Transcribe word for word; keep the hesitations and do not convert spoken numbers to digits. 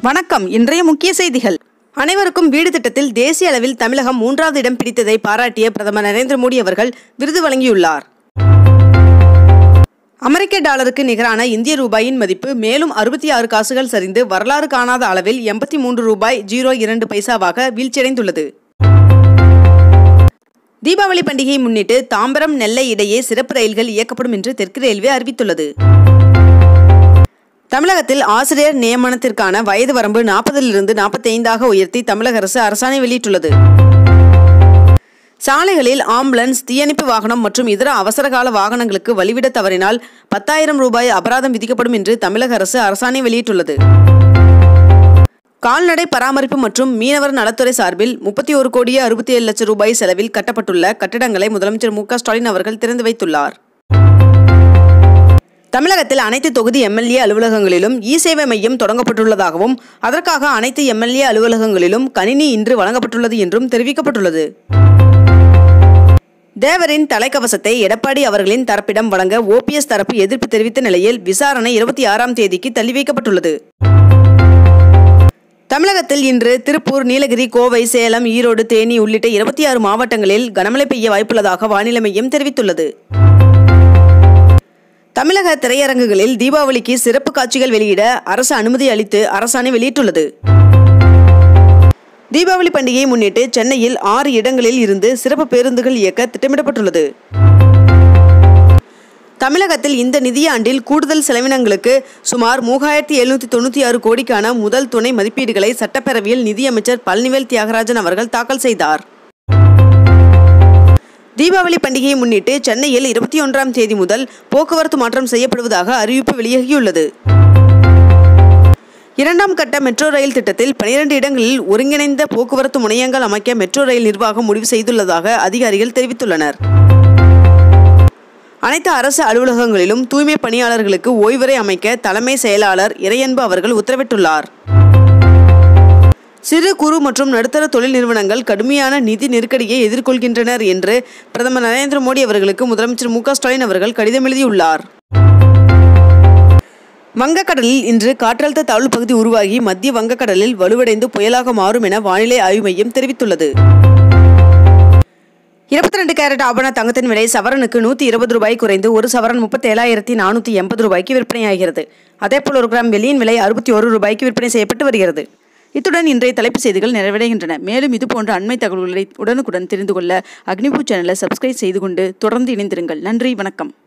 வணக்கம். இன்றைய முக்கிய செய்திகள். அனைவருக்கும் வீடு திட்டத்தில் தேசிய அளவில் தமிழகம் மூன்றாவது இடம் பிடித்ததை பாராட்டிய பிரதமர் நரேந்திர மோடி அவர்கள் விருது வழங்கியுள்ளார். அமெரிக்க டாலருக்கு நிகரான இந்திய ரூபாயின் மதிப்பு மேலும் அறுபத்தி ஆறு காசுகள் சரிந்து வரலாறு காணாத அளவில் எண்பத்தி மூன்று ரூபாய் ஜீரோ இரண்டு பைசாவாக வீழ்ச்சியடைந்துள்ளது. தீபாவளி பண்டிகையை முன்னிட்டு தாம்பரம் நெல்லை இடையே சிறப்பு ரயில்கள் இயக்கப்படும் என்று தெற்கு ரயில்வே அறிவித்துள்ளது. தமிழகத்தில் ஆசிரியர் நியமனத்திற்கான வயது வரம்பு நாற்பதிலிருந்து நாற்பத்தி ஐந்தாக உயர்த்தி தமிழக அரசு அரசாணை வெளியிட்டுள்ளது. சாலைகளில் ஆம்புலன்ஸ், தீயணைப்பு வாகனம் மற்றும் இதர அவசரகால வாகனங்களுக்கு வழிவிட தவறினால் பத்தாயிரம் ரூபாய் அபராதம் விதிக்கப்படும் என்று தமிழக அரசு அரசாணை வெளியிட்டுள்ளது. கால்நடை பராமரிப்பு மற்றும் மீனவர் நலத்துறை சார்பில் முப்பத்தி ஒரு கோடியே அறுபத்தி ஏழு லட்சம் ரூபாய் செலவில் கட்டப்பட்டுள்ள கட்டிடங்களை முதலமைச்சர் முக்க ஸ்டாலின் அவர்கள் திறந்து வைத்துள்ளார். தமிழகத்தில் அனைத்து தொகுதி எம்எல்ஏ அலுவலகங்களிலும் இ சேவை மையம் தொடங்கப்பட்டுள்ளதாகவும் அதற்காக அனைத்து எம்எல்ஏ அலுவலகங்களிலும் கணினி இன்று வழங்கப்பட்டுள்ளது என்றும் தெரிவிக்கப்பட்டுள்ளது. தேவரின் தலைக்கவசத்தை எடப்பாடி அவர்களின் தரப்பிடம் வழங்க ஓபிஎஸ் தரப்பு எதிர்ப்பு தெரிவித்த நிலையில் விசாரணை இருபத்தி ஆறாம் தேதிக்கு தள்ளி வைக்கப்பட்டுள்ளது. தமிழகத்தில் இன்று திருப்பூர், நீலகிரி, கோவை, சேலம், ஈரோடு, தேனி உள்ளிட்ட இருபத்தி ஆறு மாவட்டங்களில் கனமழை பெய்ய வாய்ப்புள்ளதாக வானிலை மையம் தெரிவித்துள்ளது. தமிழக திரையரங்குகளில் தீபாவளிக்கு சிறப்பு காட்சிகள் வெளியிட அரசு அனுமதி அளித்து அரசாணை வெளியிட்டுள்ளது. தீபாவளி பண்டிகையை முன்னிட்டு சென்னையில் ஆறு இடங்களில் இருந்து சிறப்பு பேருந்துகள் இயக்க திட்டமிடப்பட்டுள்ளது. தமிழகத்தில் இந்த நிதியாண்டில் கூடுதல் செலவினங்களுக்கு சுமார் மூவாயிரத்தி எழுநூத்தி தொண்ணூத்தி ஆறு கோடிக்கான முதல் துணை மதிப்பீடுகளை சட்டப்பேரவையில் நிதியமைச்சர் பழனிவேல் தியாகராஜன் அவர்கள் தாக்கல் செய்தார். தீபாவளி பண்டிகையை முன்னிட்டு சென்னையில் இருபத்தி ஒன்றாம் தேதி முதல் போக்குவரத்து மாற்றம் செய்யப்படுவதாக அறிவிப்பு வெளியாகியுள்ளது. இரண்டாம் கட்ட மெட்ரோ ரயில் திட்டத்தில் பனிரெண்டு இடங்களில் ஒருங்கிணைந்த போக்குவரத்து முனையங்கள் அமைக்க மெட்ரோ ரயில் நிர்வாகம் முடிவு செய்துள்ளதாக அதிகாரிகள் தெரிவித்துள்ளனர். அனைத்து அரசு அலுவலகங்களிலும் தூய்மை பணியாளர்களுக்கு ஓய்வறை அமைக்க தலைமை செயலாளர் இறையன்பு அவர்கள் உத்தரவிட்டுள்ளார். சிறு குறு மற்றும் நடுத்தர தொழில் நிறுவனங்கள் கடுமையான நிதி நெருக்கடியை எதிர்கொள்கின்றனர் என்று பிரதமர் நரேந்திர மோடி அவர்களுக்கு முதலமைச்சர் முக்க ஸ்டாலின் அவர்கள் கடிதம் எழுதியுள்ளார். வங்கக்கடலில் இன்று காற்றழுத்த தாழ்வு பகுதி உருவாகி மத்திய வங்கக்கடலில் வலுவடைந்து புயலாக மாறும் என வானிலை ஆய்வு மையம் தெரிவித்துள்ளது. இருபத்தி ரெண்டு கேரட் ஆபண தங்கத்தின் விலை சவரனுக்கு நூற்றி இருபது ரூபாய் குறைந்து ஒரு சவரன் முப்பத்தி ஏழாயிரத்தி நானூற்றி எண்பது ரூபாய்க்கு விற்பனையாகிறது. அதேபோல் ஒரு கிராம் வெள்ளியின் விலை அறுபத்தி ஒரு ரூபாய்க்கு விற்பனை செய்யப்பட்டு வருகிறது. இத்துடன் இன்றைய தலைப்புச் செய்திகள் நிறைவடைகின்றன. மேலும் இதுபோன்ற அண்மை தகவல்களை உடனுக்குடன் தெரிந்து கொள்ள அக்னிபூ சேனலை சப்ஸ்கிரைப் செய்து கொண்டு தொடர்ந்து இணைந்திருங்கள். நன்றி, வணக்கம்.